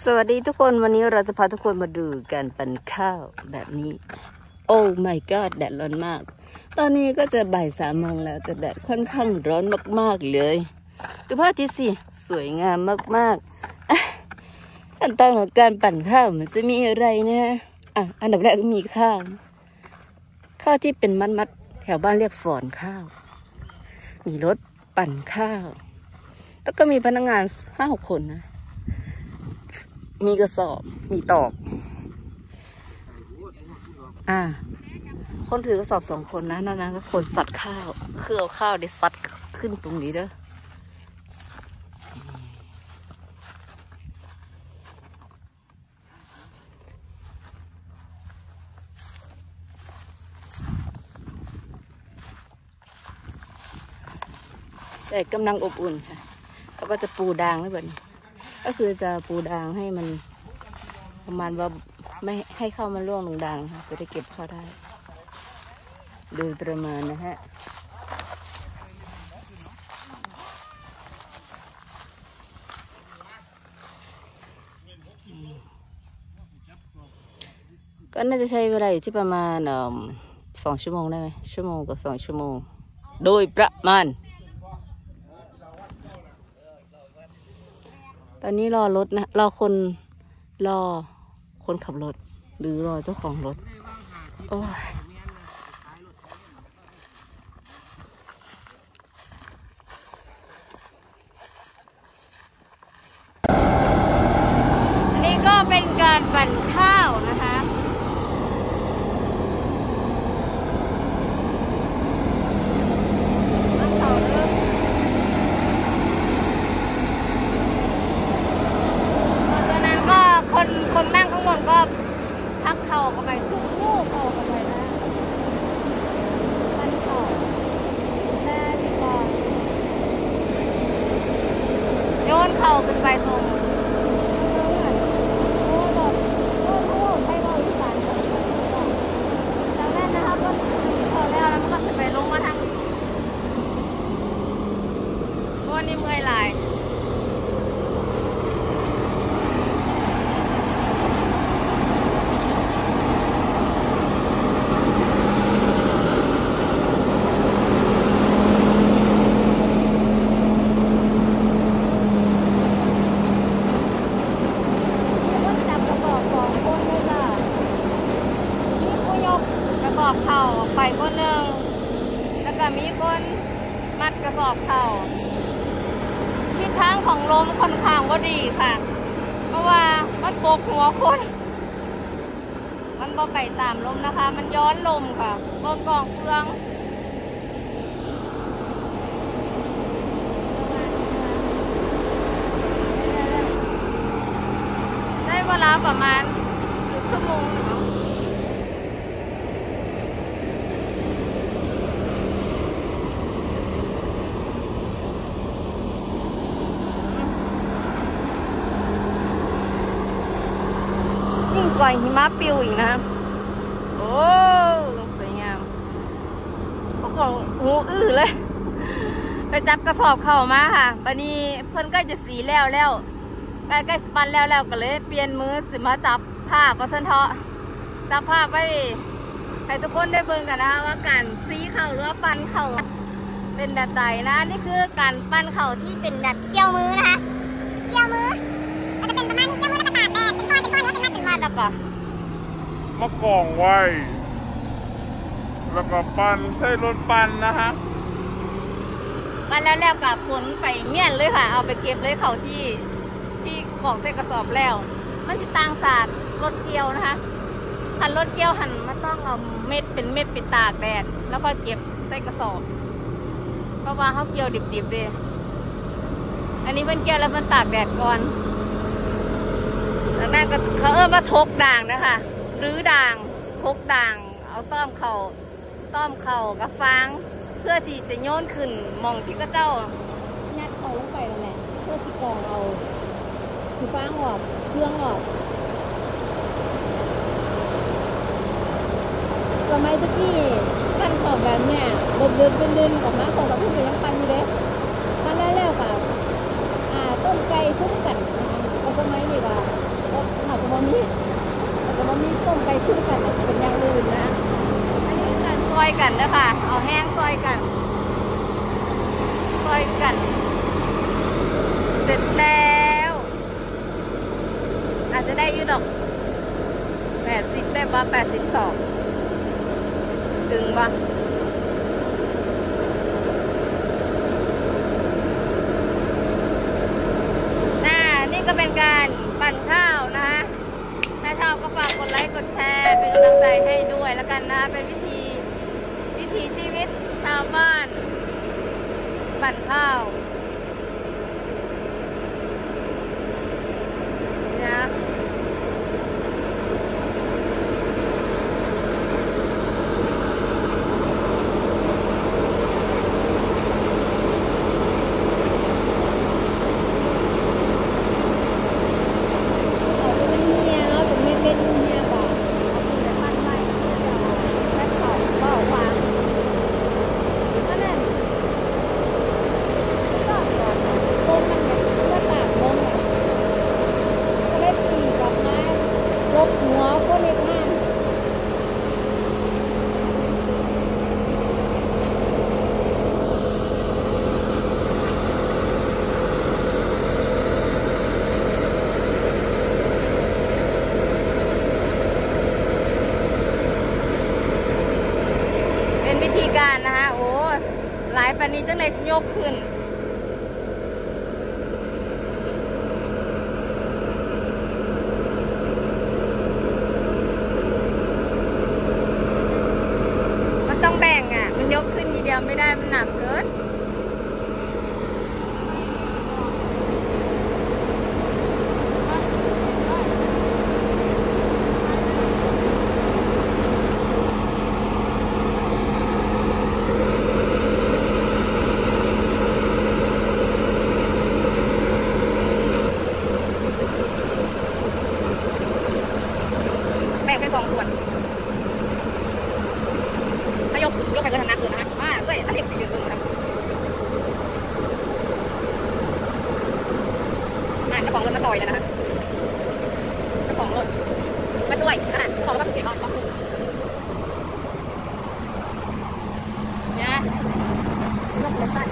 สวัสดีทุกคนวันนี้เราจะพาทุกคนมาดูการปั่นข้าวแบบนี้โอ้ my god แดดร้อนมากตอนนี้ก็จะบ่าย3 โมงแล้วแต่แดดค่อนข้างร้อนมากๆเลยดูพระอาทิตย์สิสวยงามมากๆขั้นตอนของการปั่นข้าวมันจะมีอะไรนะอันดับแรกก็มีข้าวที่เป็นมัดๆแถวบ้านเรียกฝอนข้าวมีรถปั่นข้าวแล้วก็มีพนักงาน 5-6 คนนะมีกระสอบมีตอกคนถือกระสอบ2 คนนะนั่นนะก็คนสัดข้าวคือเอาข้าวได้ซัดขึ้นตรงนี้เด้อแต่กำลังอบอุ่นค่ะแล้วก็จะปูดางแล้วแบบนี้ก็คือจะปูดางให้มันประมาณว่าไม่ให้ข้าวมันร่วงลงดางค่ะจะได้เก็บข้าวได้โดยประมาณนะฮะก็น่าจะใช้เวลาอยู่ที่ประมาณ2 ชั่วโมงได้ไหม1 ชั่วโมงกับ2 ชั่วโมงโดยประมาณตอนนี้รอรถนะรอคนขับรถหรือรอเจ้าของรถโอ้ยอันนี้ก็เป็นการปั่นข้าวนะคะคนนั่งข้างบนก็พักเข่ากันไปสูงลูกเข่ากันไปนะพันเข่าแม่ดีกว่าโยนเข่าขึ้นไปตรงจากนั้นนะคะก็เข่าแล้วมันก็จะไปลงมาทางวันนี้เมื่อยหลายเข่าไปคนหนึ่งแล้วก็มีคนมัดกระสอบเข่าทิศทางของลมค่อนข้างว่าดีค่ะเพราะว่ามันโบกหัวคนมันบ่ไปตามลมนะคะมันย้อนลมค่ะบ่กองเฟืองได้เวลาประมาณ1 ชั่วโมงยิ่งกว่าหิมะปิวอีกนะครับโอ้สวยงามพวกเราหูอื้อเลยไปจับกระสอบเข่ามาค่ะวันนี้เพิ่นใกล้จะสีแล้วใกล้สปันแล้วก็เลยเปลี่ยนมือสิมาจับผ้าก็เส้นเทาะจับผ้าไปให้ทุกคนได้เบิ่งกันนะคะว่าการสีเข่าหรือปั้นเข่าเป็นแบบใดนะนี่คือการปั้นเข่าที่เป็นแบบเกี่ยวมือนะคะเกี่ยวมือมันจะเป็นประมาณนี้เกี่ยวมือแล้วก็ตากแดดเป็นก้อนแล้วเป็นมัดแล้วก็มากองไว้แล้วก็ปั่นใช้รถปั่นนะคะปั่นแล้วกับผลไปเมี่ยนเลยค่ะเอาไปเก็บเลยเข่าที่กองใส่กระสอบแล้วมันสิต่างจากรถเกี่ยวนะคะหันรถเกี่ยวหันมาต้องเอาเม็ดไปตากแดดแล้วก็เก็บใส่กระสอบเพราะว่าเขาเกี่ยวดิบๆเลยอันนี้เป็นเกี่ยวแล้วมันตากแดดก่อนจากนั้นก็เขามาทกด่างนะคะหรือด่างทกด่างเอาต้อมเข่ากับฟางเพื่อที่จะโยนขึ้นมองที่กระเจ้ายัดเข่าลงไปนั่นแหละเพื่อที่กองเอาคือฟางออกเครื่องออกสมัยตะกี้ขั้นของแบบเนี้ยเดินออกมาของกับพี่ก็ยังปั่นอยู่เด้ปั่นแล้วค่ะต้นไก่ชุ่มกันนะคะก็สมัยนี้ว่าก็อาจจะมีต้มไก่ชื่อกันอาจจะเป็นอย่างอื่นนะอันนี้การซอยกันนะคะเอาแห้งซอยกันเสร็จแล้วอาจจะได้ยืดดอก80ได้ปะ82ถึงปะนี่ก็เป็นการปั่นข้าวนะคะถ้าชอบก็ฝากกดไลค์กดแชร์เป็นกำลังใจให้ด้วยแล้วกันนะคะเป็นวิถีชีวิตชาวบ้านปั่นข้าวนะ วิธีการนะคะโอ้หลายปันนี้จังเลยยกขึ้นมันต้องแบ่งอ่ะมันยกขึ้นทีเดียวไม่ได้มันหนักเกินแค่2 ส่วนถ้ายกไปเกินทางนักเกินนะคะช่วยถ้าเด็กสิยืนเกินครับกระป๋องรถมาซอยเลยนะคะกระป๋องรถมาช่วยกระป๋องรถมาเก็บเอาเนี่ยรถตัด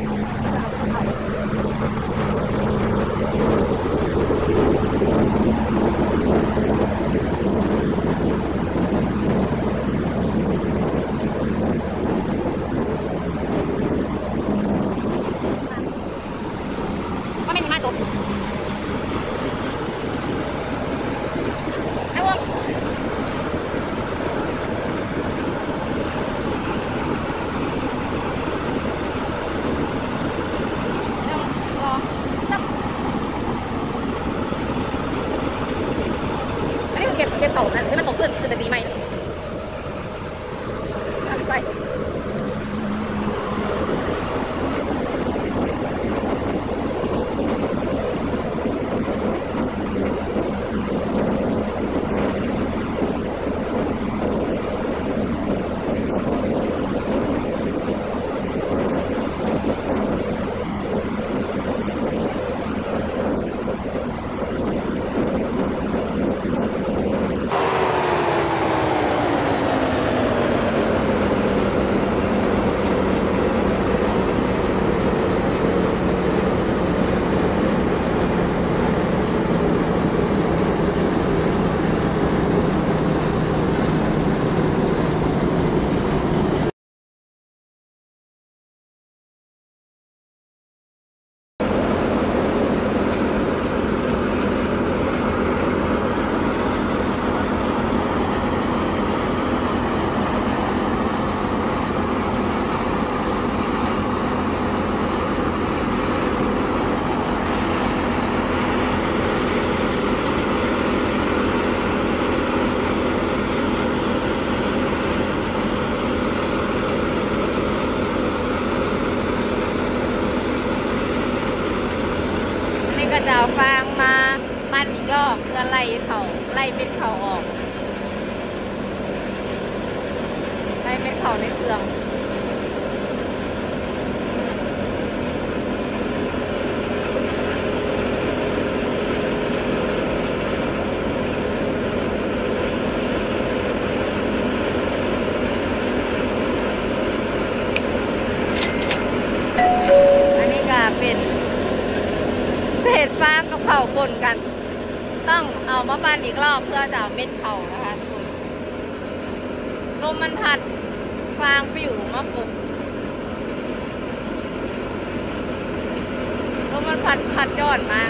เก็บเต่านะให้มันโตขึ้นคือจะดีไหมไปก็จะเอาฟางมาปั้นอีกรอบเพื่อไล่เป็นเขาออกไล่เป็นเขาในเครื่องศฟางกับเข่าปนกัน ต้องเอามาปั้นอีกรอบเพื่อจะเอาเม็ดเข่านะคะทุกคนลมมันพัดฟางปิวมาปลุกลมมันพัดยอดมา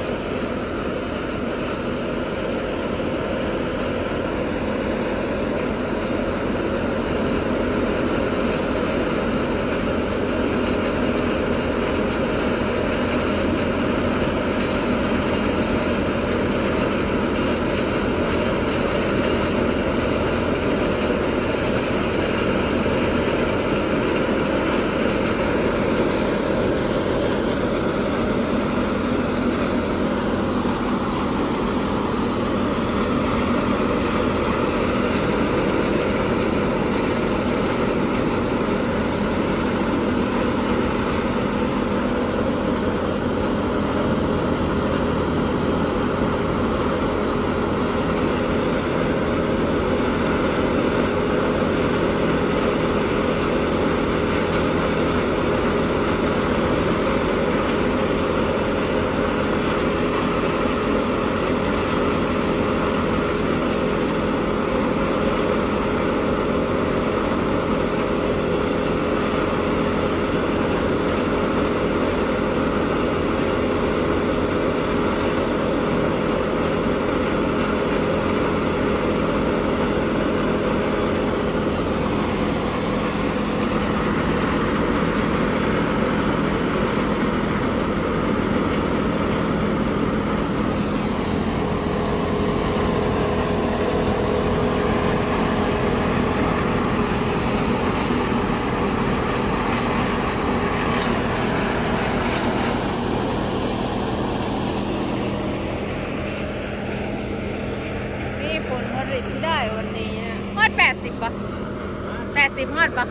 ที่ได้วันนี้ฮอด80 ป่ะ80ฮอดป่ะ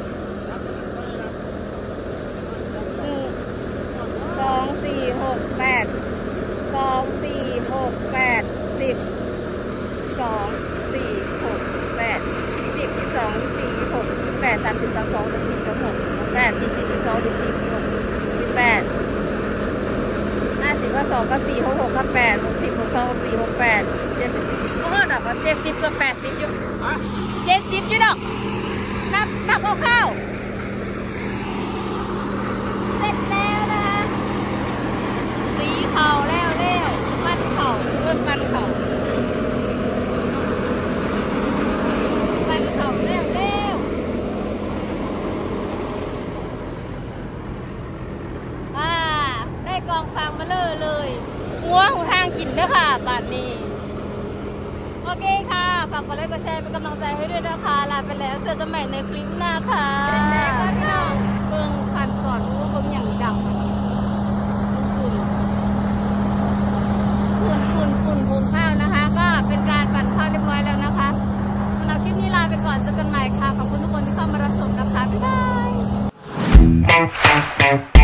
2 4 6 8 2 4 6 8 10 2 4 6 8 10 22 24 26 28 30 32 34 36 8 44 42 44 46 50ก็2ก็4 6 6ก็8 60 62 4 6 8 70ก็ฮอดดอก70กับ80อยู่70อยู่ดอกนับคร่าวๆเสร็จแล้วนะคะสีเข่าแล้วปั้นเข่าปั้นเข่าแล้วได้กองฟางมาเลยหัวของทางกินด้วยค่ะบาทนี้โอเคค่ะฝากกดไลค์กดแชร์เป็นกำลังใจให้ด้วยนะคะลาไปแล้วเจอกันใหม่ในคลิปหน้าค่ะพี่น้องเบิ่งคันก่อนเพราะว่าเบิ่งอย่างดังฝุ่นข้าวนะคะก็เป็นการปั่นข้าวเรียบร้อยแล้วนะคะสำหรับคลิปนี้ลาไปก่อนเจอกันใหม่ค่ะขอบคุณทุกคนที่เข้ามารับชมนะคะบ๊ายบาย